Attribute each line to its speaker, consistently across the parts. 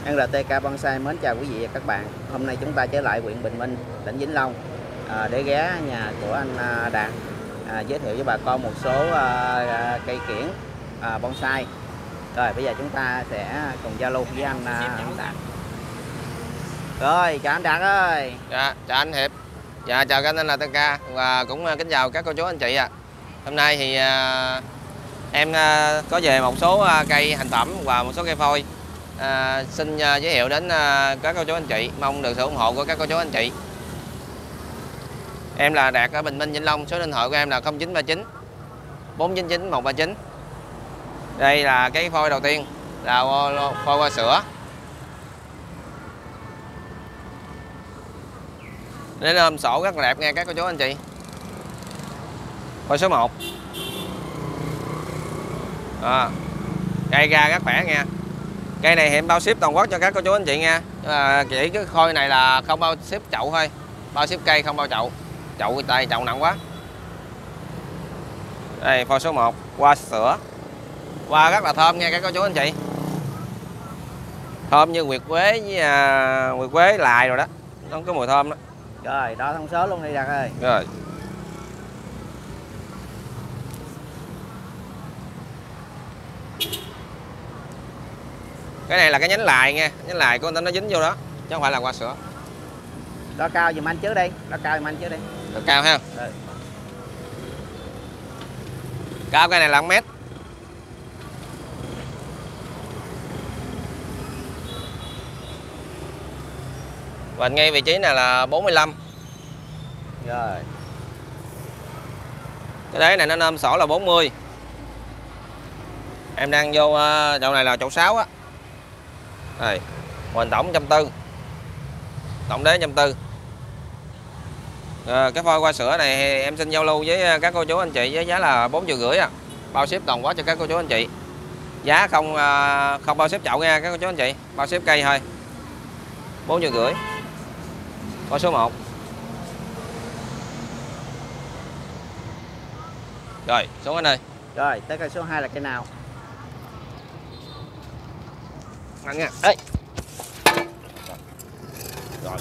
Speaker 1: NRTK Bonsai mến chào quý vị và các bạn. Hôm nay chúng ta trở lại huyện Bình Minh, tỉnh Vĩnh Long để ghé nhà của anh Đạt giới thiệu với bà con một số cây kiểng bonsai. Rồi bây giờ chúng ta sẽ cùng giao lưu với anh Đạt. Rồi chào anh Đạt ơi.
Speaker 2: Dạ, chào anh Hiệp. Dạ, chào các anh NRTK và cũng kính chào các cô chú anh chị ạ. Hôm nay thì em có về một số cây thành phẩm và một số cây phôi. Xin giới thiệu đến các cô chú anh chị, mong được sự ủng hộ của các cô chú anh chị. Em là Đạt ở Bình Minh, Vĩnh Long, số điện thoại của em là 0939 499 139. Đây là cái phôi đầu tiên là phôi hoa sữa. Đến ôm sổ rất là đẹp nha các cô chú anh chị. Phôi số 1. Cây ra rất khỏe nha. Cây này hiện bao ship toàn quốc cho các cô chú anh chị nha. Chỉ cái khôi này là không bao ship chậu thôi. Bao ship cây không bao chậu. Chậu tay chậu nặng quá. Đây phôi số 1, hoa sữa. Hoa rất là thơm nha các cô chú anh chị. Thơm như nguyệt quế với nguyệt quế lài rồi đó. Nó có mùi thơm đó.
Speaker 1: Rồi đo thông số luôn đi Đạt ơi.
Speaker 2: Rồi. Cái này là cái nhánh lài nha, nhánh lài của anh nó dính vô đó, chứ không phải là hoa sữa.
Speaker 1: Đo cao giùm anh trước đi, đo cao giùm anh trước đi.
Speaker 2: Được cao ha.
Speaker 1: Rồi.
Speaker 2: Cao cái này là 1 mét. Và ngay vị trí này là 45.
Speaker 1: Rồi.
Speaker 2: Cái đế này nó nôm sổ là 40. Em đang vô chậu này là chậu 6 á. Đây, hoành tổng 140. Tổng đế 140. Cái phôi hoa sữa này thì em xin giao lưu với các cô chú anh chị với giá là 4,5 triệu à. Bao ship toàn quốc cho các cô chú anh chị. Giá không bao ship chậu nha các cô chú anh chị, bao ship cây thôi. 4,5 triệu. Phôi số 1. Rồi, xuống anh ơi.
Speaker 1: Rồi, tới cây số 2 là cây nào?
Speaker 2: Anh nha. Ê. Rồi.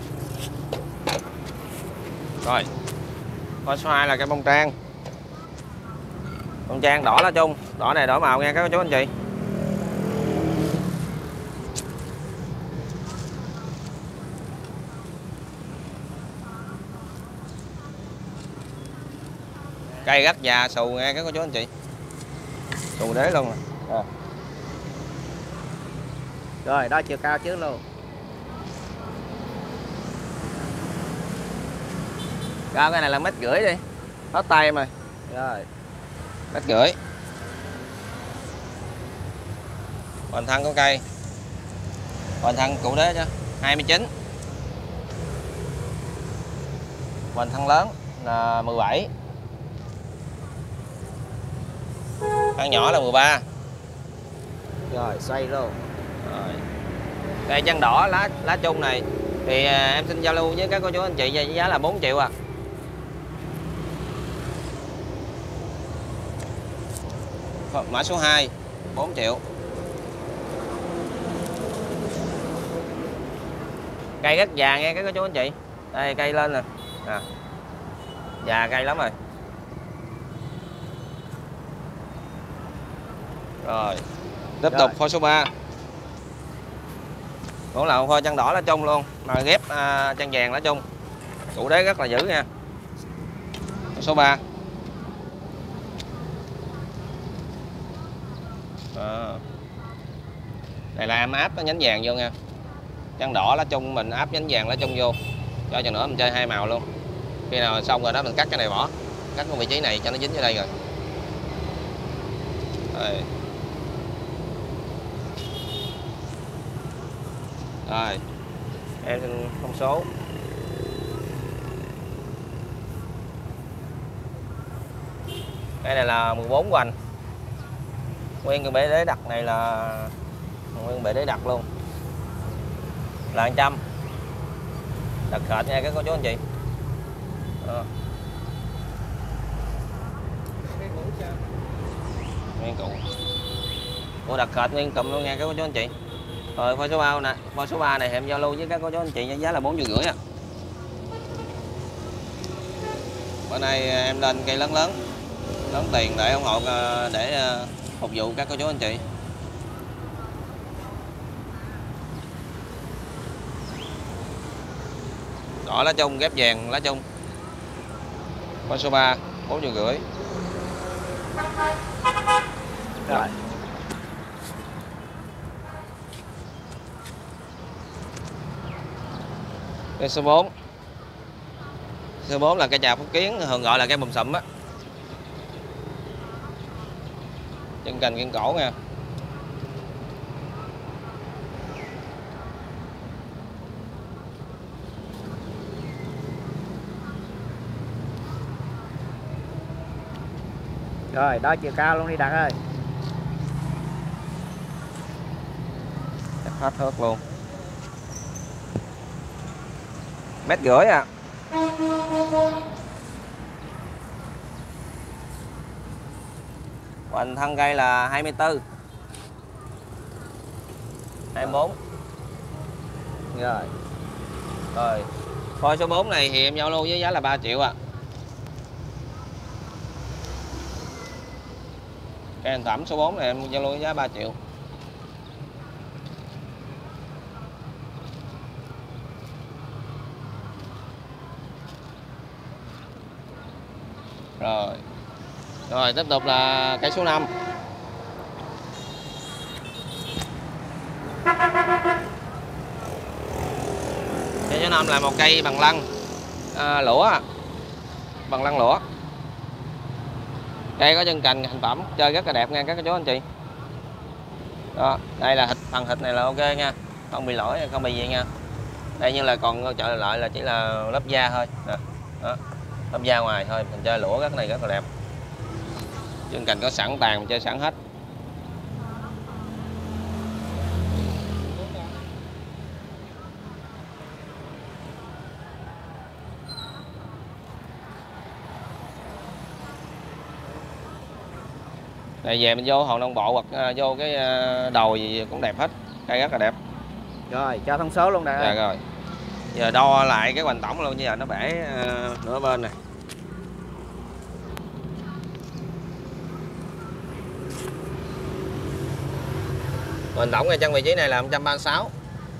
Speaker 2: Rồi. Phôi số 2 là cây bông trang. Bông trang đỏ lá chung, đỏ này đỏ màu nha các cô chú anh chị. Cây rất già xù nha các cô chú anh chị. Xù đế luôn rồi.
Speaker 1: Rồi, đo chiều cao trước luôn.
Speaker 2: Cao cái này là 1,5 mét đi. Hết tay em rồi.
Speaker 1: Rồi.
Speaker 2: 1,5 mét. Hoành thân của cây. Hoành thân cụ đế chứ 29. Hoành thân lớn là 17. Thân nhỏ là 13.
Speaker 1: Rồi, xoay luôn.
Speaker 2: Rồi. Cây chân đỏ lá chung này thì em xin giao lưu với các cô chú anh chị với giá là 4 triệu à. Mã số 2 4 triệu. Cây rất già nghe các cô chú anh chị. Đây cây lên nè. Già cây lắm rồi. Rồi. Tiếp tục phôi số 3. Cũng là phôi chân đỏ lá chung luôn, mà ghép chân vàng lá chung. Cụ đế rất là dữ nha. Số 3. Này là em áp cái nhánh vàng vô nha. Chân đỏ lá chung mình áp nhánh vàng lá chung vô. Cho chừng nữa mình chơi hai màu luôn. Khi nào xong rồi đó mình cắt cái này bỏ. Cắt cái vị trí này cho nó dính vô đây rồi. Đây. Rồi. Em xin thông số. Cái này là 14 hoành. Nguyên cái bể đế đặt này là nguyên bể đế đặt luôn. Là 100. Đặt khệt nha các cô chú anh chị. Nguyên củ. Ủa đặt khệt nguyên cụm luôn nha các cô chú anh chị. Rồi phôi số 3 nè, phôi số 3 này em giao lưu với các cô chú anh chị với giá là 4,5 triệu. Bữa nay em lên cây lớn lớn tiền để ủng hộ, để phục vụ các cô chú anh chị. Đỏ lá chung, ghép vàng lá chung. Phôi số 3 4,5 triệu.
Speaker 1: Rồi.
Speaker 2: Cây số 4. Số 4 là cây trà Phúc Kiến, thường gọi là cây bùm sụm á. Chân cành kiên cổ nha.
Speaker 1: Rồi, đó chiều cao luôn đi Đạt ơi.
Speaker 2: Hết thước luôn. 1,5 m à. Hoành thân cây là 24, 24.
Speaker 1: Rồi.
Speaker 2: Rồi. Phôi số 4 này thì em giao lưu với giá là 3 triệu à. Cây hành tẩm số 4 này em giao lưu với giá 3 triệu. Rồi. Rồi tiếp tục là cây số 5. Cây số 5 là một cây bằng lăng lũa. Bằng lăng lũa. Cây có chân cành thành phẩm, chơi rất là đẹp nha các cô chú anh chị. Đó, đây là phần thịt này là ok nha, không bị lỗi, không bị gì nha. Đây như là còn trở lại là chỉ là lớp da thôi. Đó, lớp da ngoài thôi, mình chơi lũa rất này rất là đẹp. Chân cành có sẵn, tàn mình chơi sẵn hết. Đây về mình vô hòn non bộ hoặc vô cái đồi gì cũng đẹp hết, cây rất là đẹp.
Speaker 1: Rồi, cho thông số luôn Đạt ơi.
Speaker 2: Dạ rồi. Giờ đo lại cái hoành tổng luôn, như giờ nó bể nửa bên này. Hoành tổng ngay chân vị trí này là 136.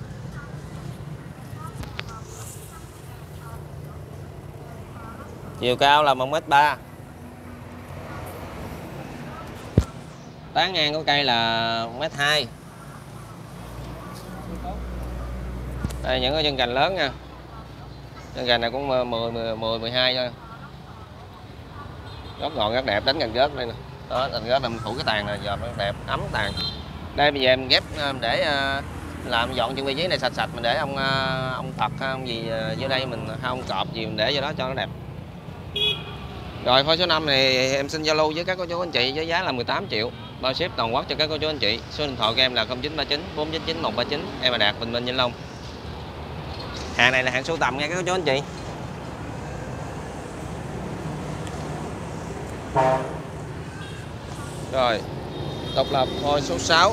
Speaker 2: Chiều cao là 1,3 m. Tán ngang của cây là 1,2 m. Đây những cái chân cành lớn nha. Chân cành này cũng 12 thôi. Gốc ngọn rất đẹp, đánh cành rớt đây nè. Đó, cành rớt là mình phủ cái tàn này, giờ nó đẹp, ấm tàn. Đây bây giờ em ghép để làm dọn chân vị trí này sạch sạch, mình để ông Phật ông gì vô đây, mình không cọp gì mình để vô đó cho nó đẹp. Rồi phôi số 5 này em xin giao lưu với các cô chú anh chị với giá là 18 triệu, bao ship toàn quốc cho các cô chú anh chị. Số điện thoại của em là 0939 499 139, em là Đạt, Bình Minh, Vĩnh Long. Hàng này là hàng sưu tầm nha các cô chú anh chị. Rồi độc lập phôi số 6.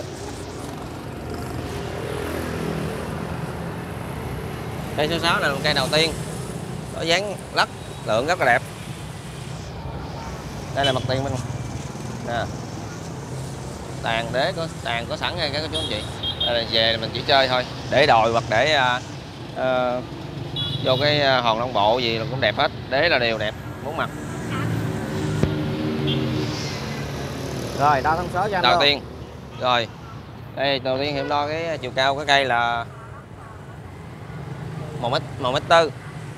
Speaker 2: Cây số 6 là cây đầu tiên, có dáng lắc lượng rất là đẹp. Đây là mặt tiền bên nè, tàn có sẵn nha các cô chú anh chị. Đây là về mình chỉ chơi thôi, để đồi hoặc để vô cái hòn non bộ gì là cũng đẹp hết, đế là đều đẹp, bốn mặt.
Speaker 1: Rồi, đo thông số cho anh
Speaker 2: Đầu
Speaker 1: luôn.
Speaker 2: tiên, rồi đây đầu tiên em đo cái chiều cao của cây là 1,4 m.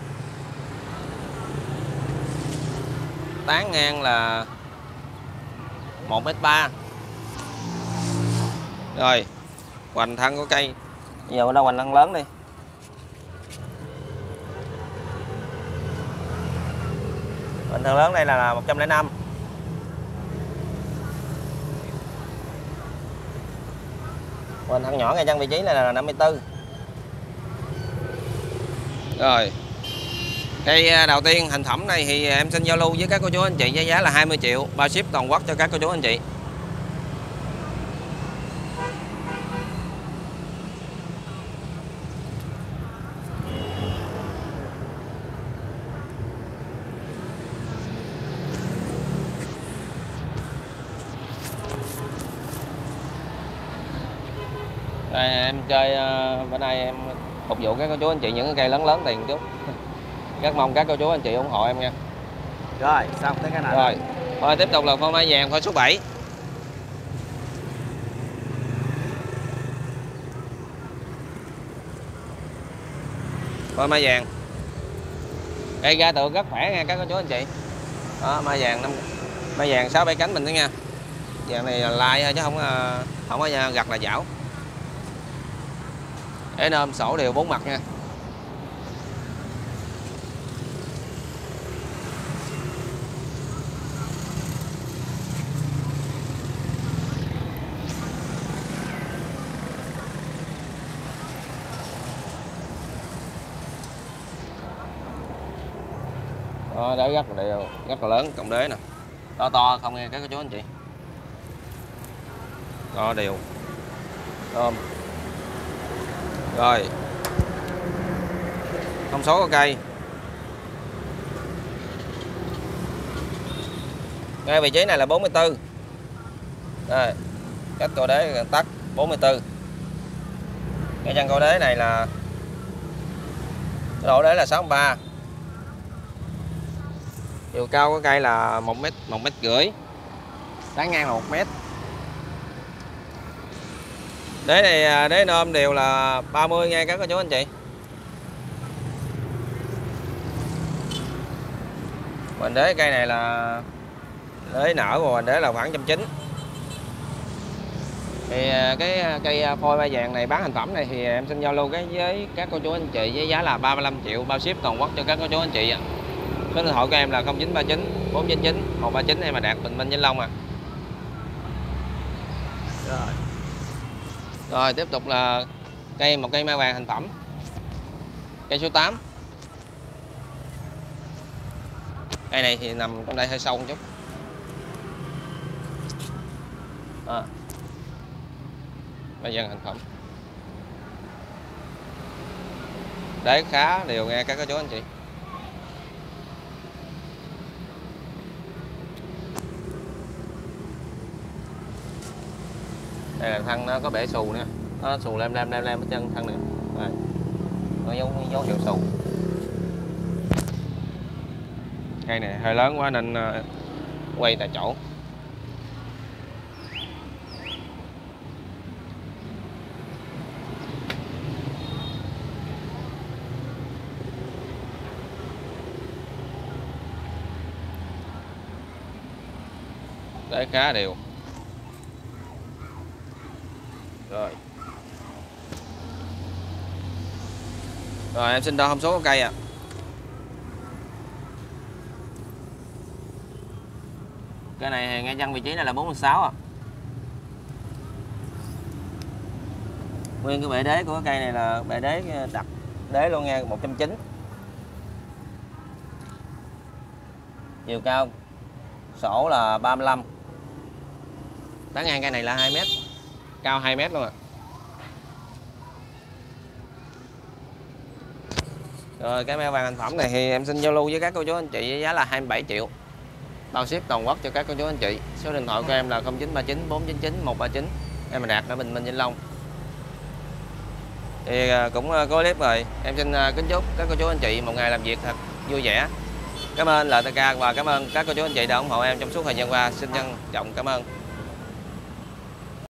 Speaker 2: Tán ngang là 1,3 m. Rồi hoành thân của cây, giờ mình đo hoành thân lớn đi. Hoành thân lớn đây là 105. Hoành thân nhỏ ngay chân vị trí này là 54. Rồi cây đầu tiên thành phẩm này thì em xin giao lưu với các cô chú anh chị với giá là 20 triệu, bao ship toàn quốc cho các cô chú anh chị. Đây, em chơi bữa nay em phục vụ các cô chú anh chị những cái cây lớn lớn tiền chút. Rất mong các cô chú anh chị ủng hộ em nha.
Speaker 1: Rồi xong tới cái nào
Speaker 2: Rồi thôi tiếp tục là phôi mai vàng phôi số 7. Phôi mai vàng cây ra tượng rất khỏe nha các cô chú anh chị. Đó, mai vàng 5, mai vàng 6-7 cánh mình đó nha. Vàng này là lai thôi chứ không có gặt là dảo. Ế nôm sổ đều 4 mặt nha. Đó, đế rất là đều, rất là lớn, cộng đế nè. To to không nghe các cô chú anh chị. To đều. Tôm. Rồi. Thông số của cây. Ngay vị trí này là 44. Đây. Cách cô đế tắt 44. Cái chân cô đế này là độ đế là 63. Chiều cao của cây là 1,5 m. Tán ngang là 1 m. Đế này đế nôm đều là 30 nha các cô chú anh chị. Mình đế cây này là đế nở và mình đế là khoảng 190. Thì cái cây phôi mai vàng này bán thành phẩm này thì em xin giao lưu với các cô chú anh chị với giá là 35 triệu bao ship toàn quốc cho các cô chú anh chị ạ. Số điện thoại của em là 0939 499 139 em mà Đạt Bình Minh Vĩnh Long à. Rồi tiếp tục là một cây mai vàng thành phẩm. Cây số 8. Cây này thì nằm trong đây hơi sâu một chút. Mai vàng thành phẩm. Đế khá đều nghe các cô chú anh chị. Đây là thân nó có bể xù nè, nó xù lem ở chân thân này, có dấu hiệu xù. Cây này hơi lớn quá nên quay tại chỗ. Đấy khá đều. Rồi. Rồi em xin đo thông số của cây ạ. Cây này ngay chân vị trí này là 46 à. Nguyên cái bệ đế của cây này là bệ đế đặt đế luôn nha, 190. Chiều cao sổ là 35. Tán ngang cây này là 2 m. Cao 2 m luôn à. Rồi cái mai vàng thành phẩm này thì em xin giao lưu với các cô chú anh chị với giá là 27 triệu. Bao ship toàn quốc cho các cô chú anh chị. Số điện thoại của em là 0939 499 139. Em là Đạt ở Bình Minh Vĩnh Long. Thì cũng có clip rồi. Em xin kính chúc các cô chú anh chị một ngày làm việc thật vui vẻ. Cảm ơn LTK và cảm ơn các cô chú anh chị đã ủng hộ em trong suốt thời gian qua. Xin trân trọng cảm ơn.